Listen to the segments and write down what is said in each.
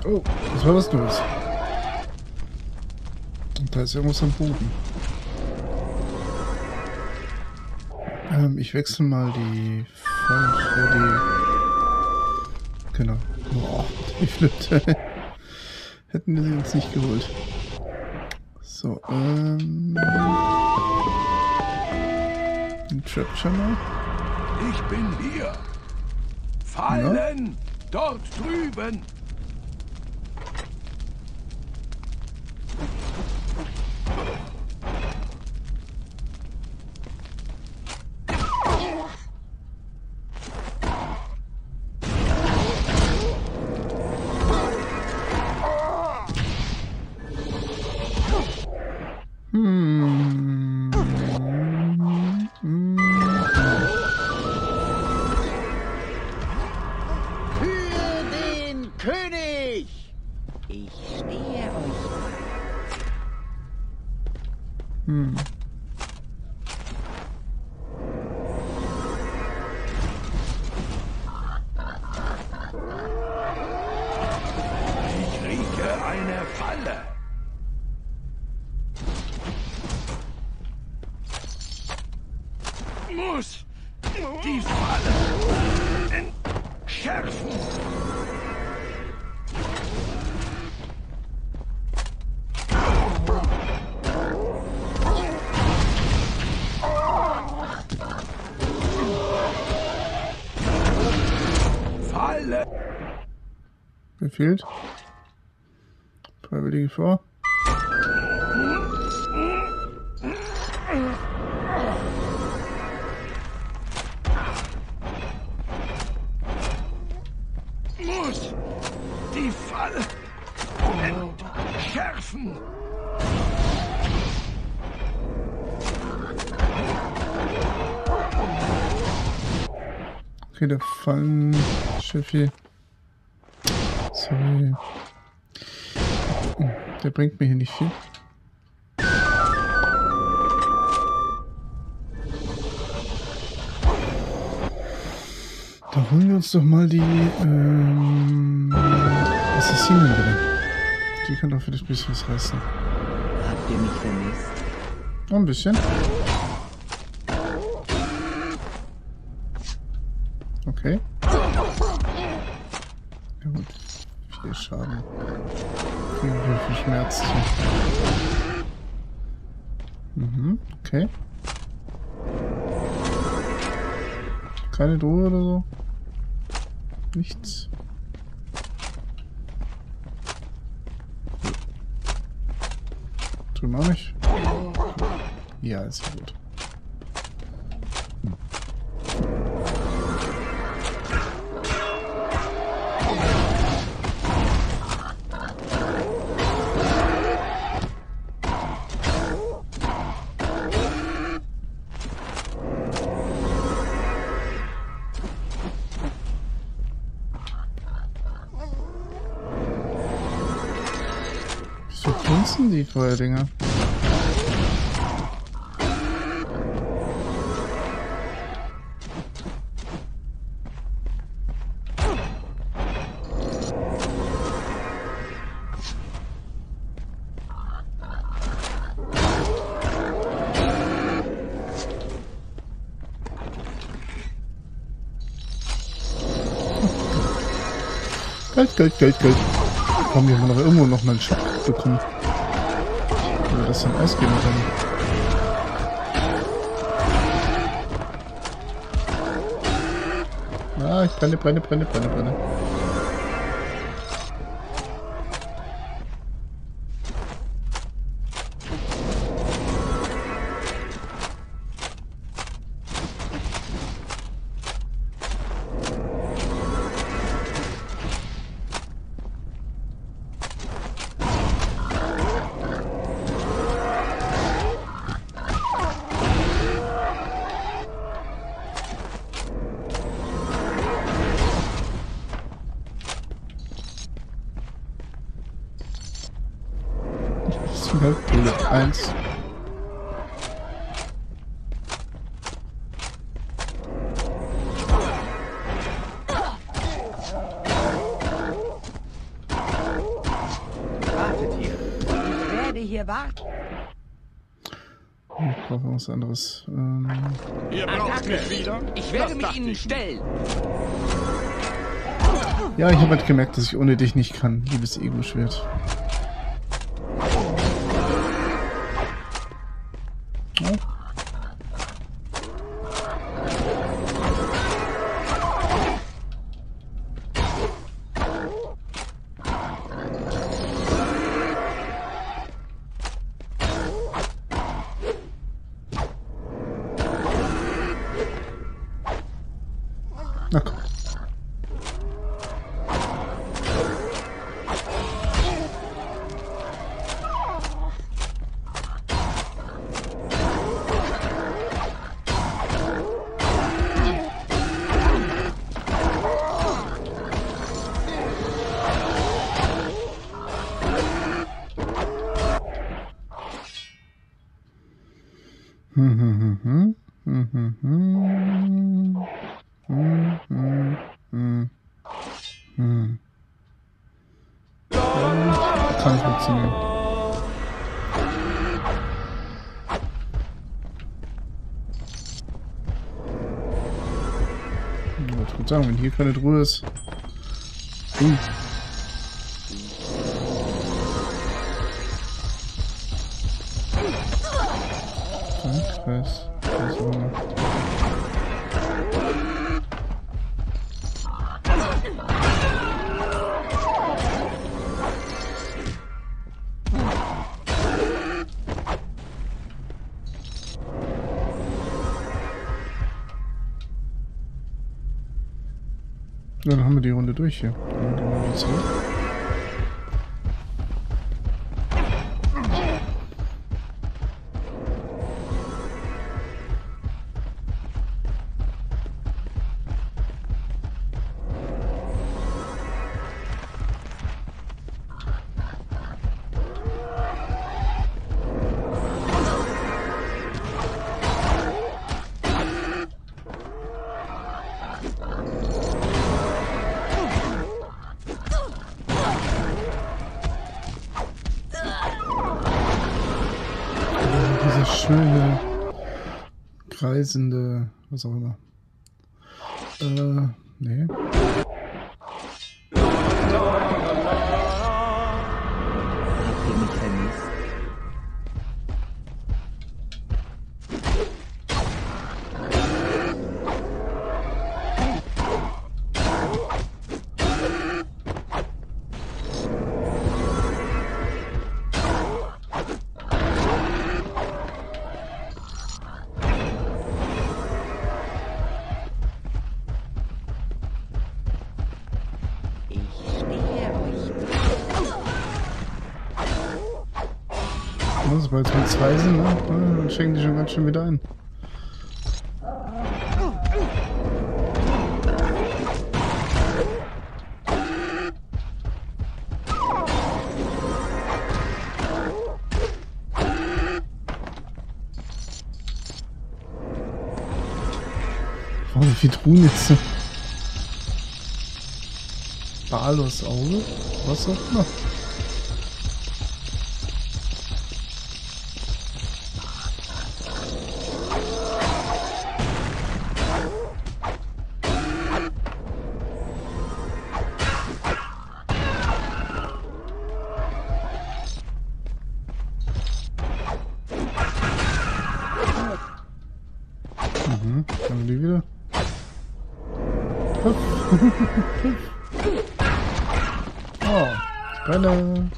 Oh, was war das los? Und da ist irgendwas am Boden. Ich wechsle mal die falsche, genau. Boah, die Flinte. Hätten wir sie uns nicht geholt. So, ein Trap schon mal. Ich bin hier. Fallen! Dort drüben! Ich rieche eine Falle. Muss die Falle entschärfen. Falle. Befehlt. Freiwillige vor. Muss die Falle entschärfen. Okay, der Fallenschiffi. Sorry. Der bringt mir hier nicht viel. Da holen wir uns doch mal die Assassinen wieder. Die können doch vielleicht ein bisschen was reißen. Habt ihr mich vermisst? Noch ein bisschen. Okay. Ja gut. 4 Schaden. Wie viel Schmerz. Mhm, okay. Keine Drohe oder so? Nichts. Drüben auch nicht. Ja, ist ja gut. Wieso funzen die Feuerdinger? Geld. Komm, wir haben noch irgendwo noch mal einen Schock bekommen. Wenn wir das dann ausgeben können. Ah, ich brenne. Bullet 1. Wart. Ich brauche was anderes. Ihr braucht mich wieder? Ich werde Das mich dachte Ihnen ich. stellen. Ja, ich habe halt gemerkt, dass ich ohne dich nicht kann, liebes Ego-Schwert. Oh. Na komm. Kann funktionieren. Ich würde sagen, wenn hier keine Truhe ist. Kreis. Ja, dann haben wir die Runde durch hier. Dann gehen wir wieder zurück. Diese schöne, kreisende, was auch immer. Nee. Habt ihr mich vermisst? Ich stehe euch. Also, sobald es mit zwei sind, ne? Dann schenken die schon ganz schön wieder ein. Oh, wie viel Truhen jetzt? Balos Auge? Was auch immer. Haben wir die wieder? Oh, Bälle.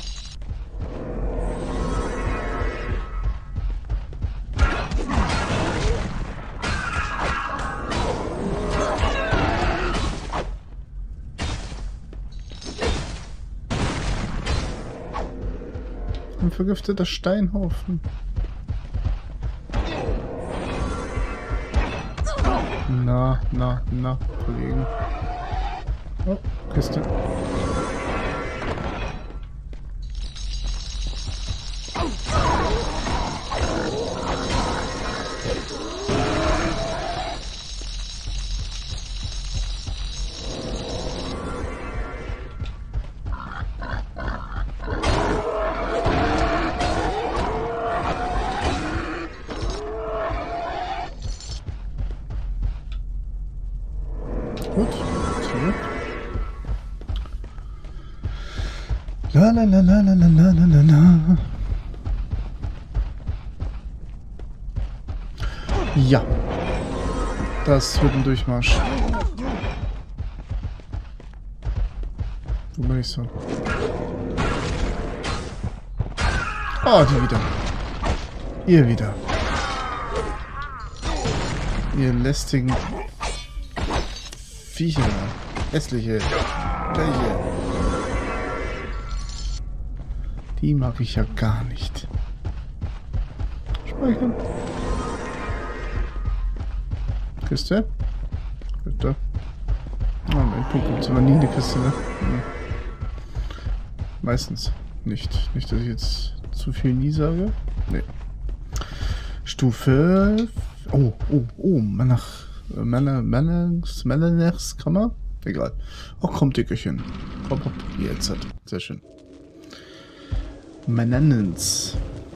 Ein vergifteter Steinhaufen. Na, Kollegen. Oh, Kiste. Gut, zurück. La la la la la la la la la. Ja. Das wird ein Durchmarsch. Wo bin ich so? Oh, die wieder. Ihr wieder. Ihr lästigen Viecher. Hässliche. Welche? Die mag ich ja gar nicht. Speichern. Kiste. Bitte. Oh, mein Punkt gibt es aber nie eine Kiste, ne? Hm. Meistens nicht. Nicht, dass ich jetzt zu viel nie sage. Nee. Stufe. Oh, Manners Kammer? Egal. Oh, kommt Dickerchen. Komm, hopp. Jetzt hat. Sehr schön. Mannens.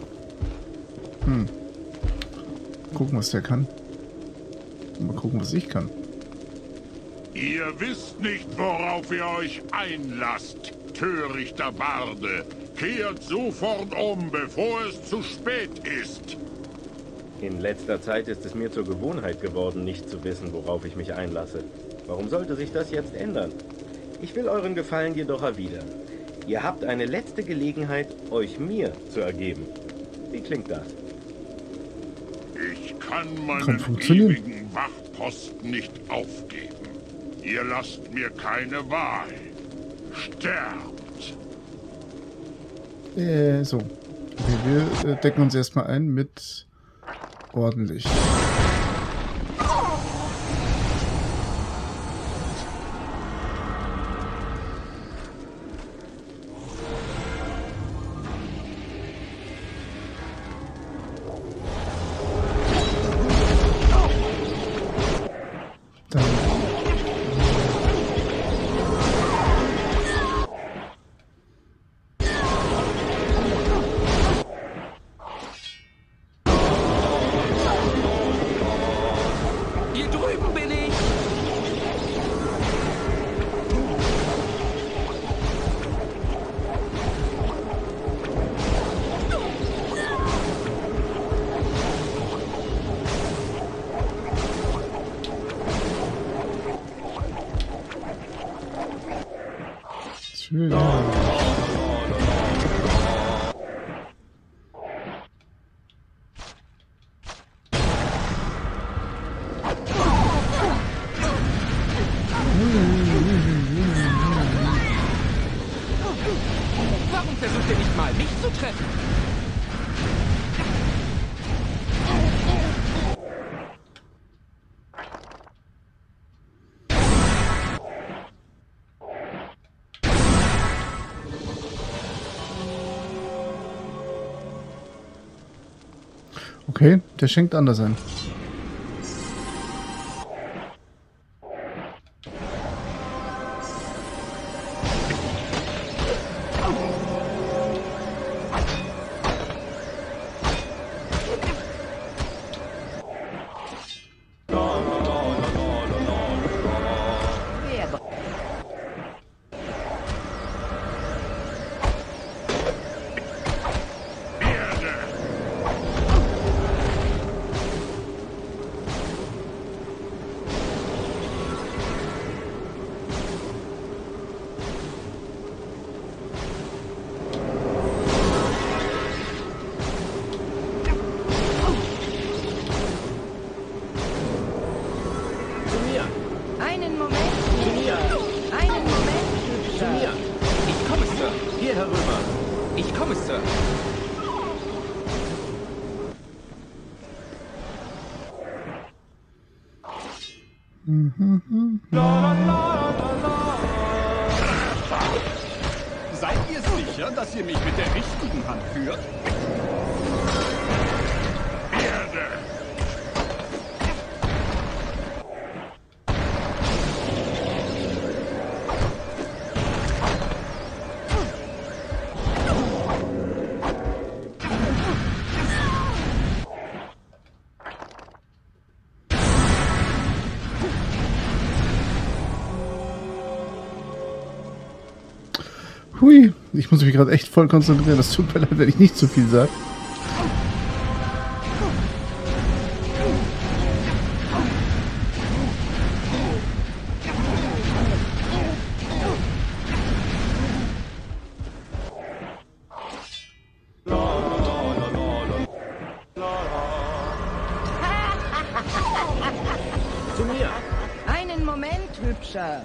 Gucken, was der kann. Mal gucken, was ich kann. Ihr wisst nicht, worauf ihr euch einlasst, törichter Barde. Kehrt sofort um, bevor es zu spät ist. In letzter Zeit ist es mir zur Gewohnheit geworden, nicht zu wissen, worauf ich mich einlasse. Warum sollte sich das jetzt ändern? Ich will euren Gefallen jedoch erwidern. Ihr habt eine letzte Gelegenheit, euch mir zu ergeben. Wie klingt das? Ich kann meinen ewigen Wachposten nicht aufgeben. Ihr lasst mir keine Wahl. Sterbt! So. Okay, wir decken uns erstmal ein mit ordentlich. Hier drüben bin ich! Warum versucht ihr nicht mal, mich zu treffen? Okay, der schenkt anders ein. Einen Moment. Einen Moment. Zu mir! Ich komme, Sir. Hier herüber! Ich komme, Sir. Seid ihr sicher, dass ihr mich mit der richtigen Hand führt? Erde! Hui, ich muss mich gerade echt voll konzentrieren. Das tut mir leid, wenn ich nicht zu viel sage. Zu mir. Einen Moment, Hübscher.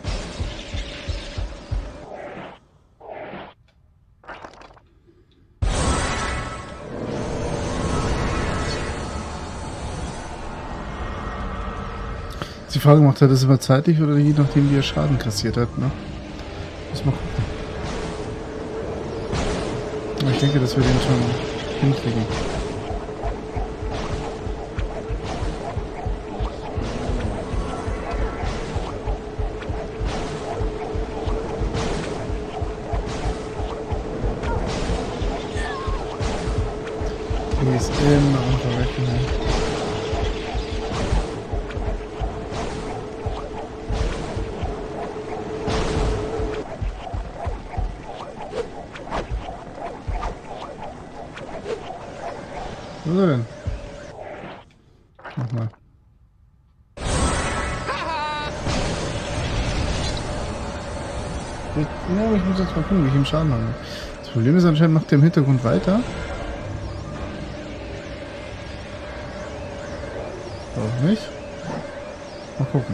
Die Frage, macht er das immer zeitlich oder je nachdem, wie er Schaden kassiert hat, ne? Muss mal gucken. Aber ich denke, dass wir den schon hinkriegen. Die ist immer am Verrecken, ne? Was ist er denn? Nochmal. Ja, aber ich muss jetzt mal gucken, wie ich ihm Schaden mache. Das Problem ist, anscheinend macht der im Hintergrund weiter. Auch nicht. Mal gucken.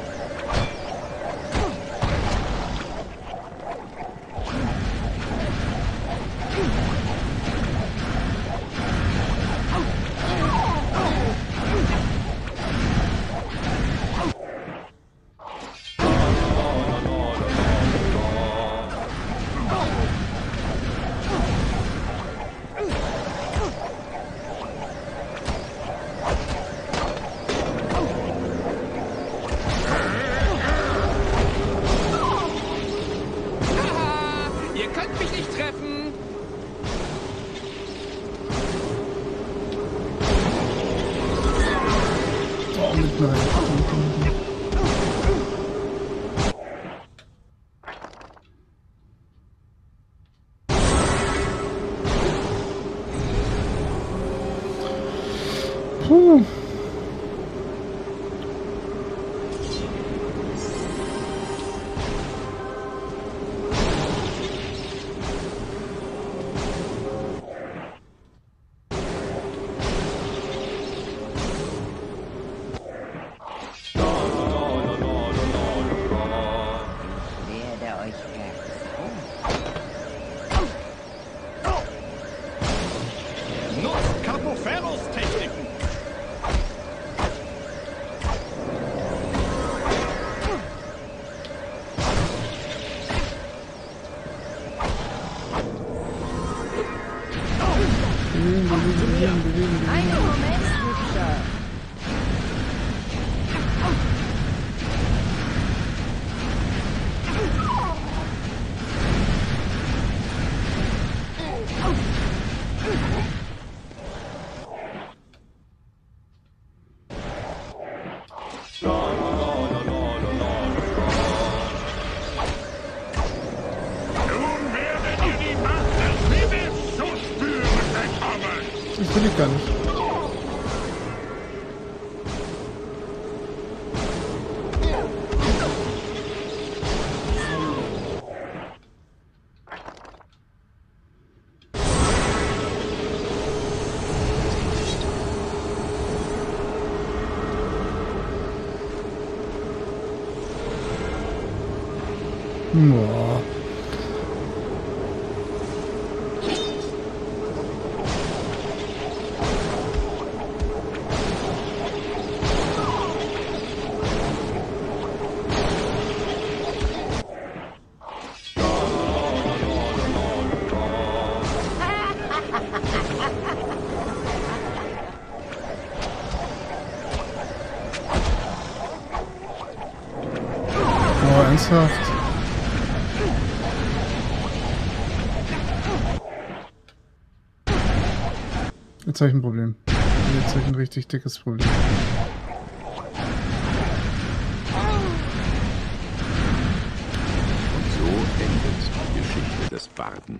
Ihr könnt mich nicht treffen. Oh, mit mir rein. Puh. Werde euch Nutzt Capoferros Techniken. Einen Moment, Hübscher. Nun werdet ihr die Macht des Himmels zu spüren bekommen. Das will ich gar nicht. Boah. Oh, ernsthaft? Jetzt habe ich ein Problem. Jetzt habe ich ein richtig dickes Problem. Und so endet die Geschichte des warten.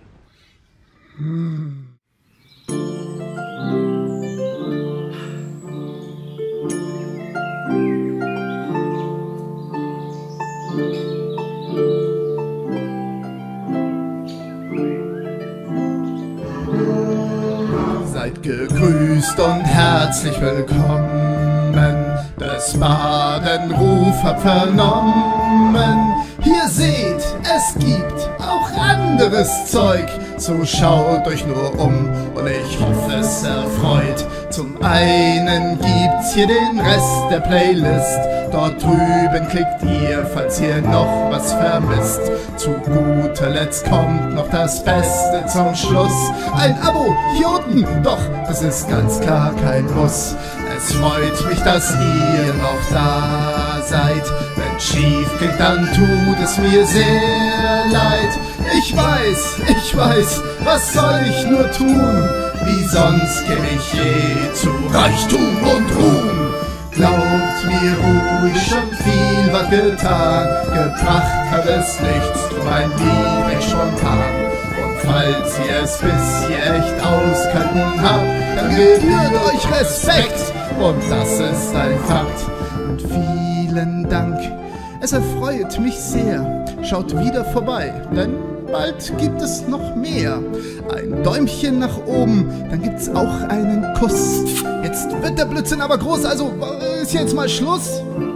Seid gegrüßt und herzlich willkommen. Des Baden-Ruf hab vernommen. Hier seht, es gibt auch anderes Zeug. So schaut euch nur um und ich hoffe, es erfreut. Zum einen gibt's hier den Rest der Playlist. Dort drüben klickt ihr, falls ihr noch was vermisst. Zu guter Letzt kommt noch das Beste zum Schluss. Ein Abo hier unten, doch das ist ganz klar kein Muss. Es freut mich, dass ihr noch da seid. Wenn schief klingt, dann tut es mir sehr leid. Ich weiß, was soll ich nur tun? Wie sonst käme ich je zu Reichtum und Ruhm. Glaubt mir ruhig, schon viel was getan. Gebracht hat es nichts, drum ein Lied recht spontan. Und falls ihr es bis hier echt auskalten habt, dann gebührt euch Respekt. Und das ist ein Fakt. Und vielen Dank, es erfreut mich sehr. Schaut wieder vorbei, denn bald gibt es noch mehr. Ein Däumchen nach oben, dann gibt's auch einen Kuss. Jetzt wird der Blödsinn aber groß, also ist jetzt mal Schluss.